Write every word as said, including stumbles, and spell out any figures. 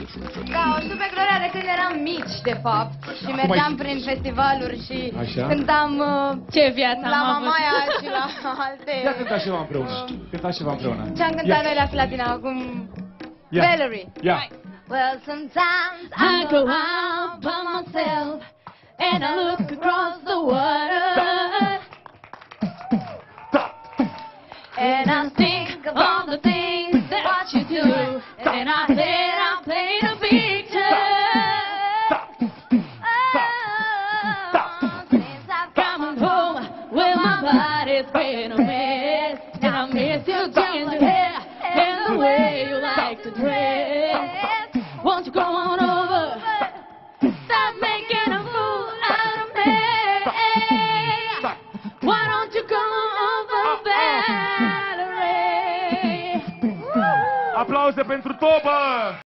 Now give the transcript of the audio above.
Da, o știu pe Gloria de când eram mici, de fapt. Și mergeam prin festivaluri și cântam uh, ce viață la am avut. Mamaia și la alte... Ia cânta ceva împreună. Cânta ceva împreună. Ce-am cântat noi la Filatina acum... Valerie. Ia. Well, sometimes I go out by myself and I look across the water and I think of all the things that you do and I said I paint a picture. Oh, since I've come home, well my body's been a mess and I miss your ginger hair and the way you like to dress. Won't you come on over? Stop making a fool out of me. Why don't you come over, Valerie? Aplauze pentru Tobă!